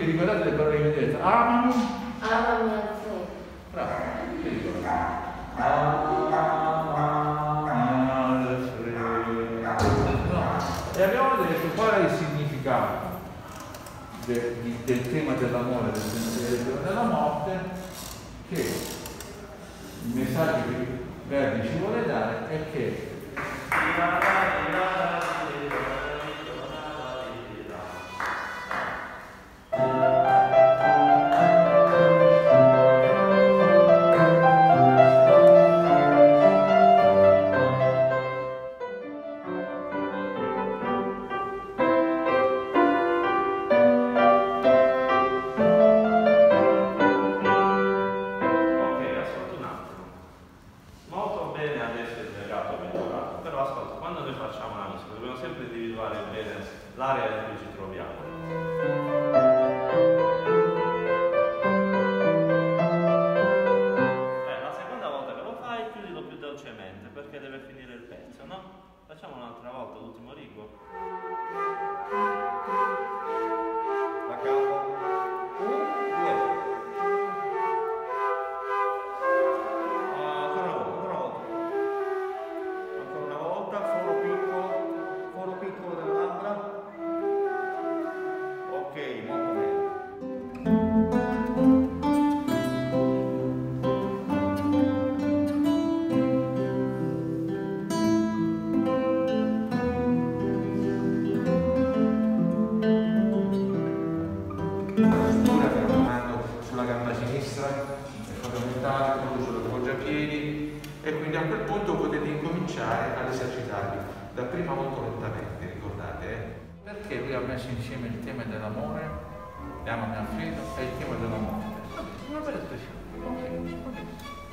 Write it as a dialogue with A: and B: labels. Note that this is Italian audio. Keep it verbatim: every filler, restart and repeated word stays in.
A: ti ricordate le parole in inglese? Amami.
B: Amami al fuoco.
A: Bravo, ti ricordate. Amami al freddo. No. E abbiamo detto qual è il significato del, del tema dell'amore, del pensiero della morte, che il messaggio che Verdi ci vuole dare è che
C: l'area in cui ci troviamo. Eh, la seconda volta che lo fai, chiudilo più dolcemente perché deve finire il pezzo, no? Facciamo un'altra volta, l'ultimo rigo.
D: Da capo. Un, due. Ah, ancora una volta, ancora una volta. Ancora una volta, foro piccolo, foro piccolo delle labbra. Ok, molto bene.
E: Postura per una mano sulla gamba sinistra è fondamentale, quello sulle poggiapiedi, e quindi a quel punto potete incominciare ad esercitarvi la prima volta lentamente, ricordate, eh?
A: perché lui ha messo insieme il tema dell'amore, e amami al freddo, e il tema della morte. Una bella espressione. Ok, ok.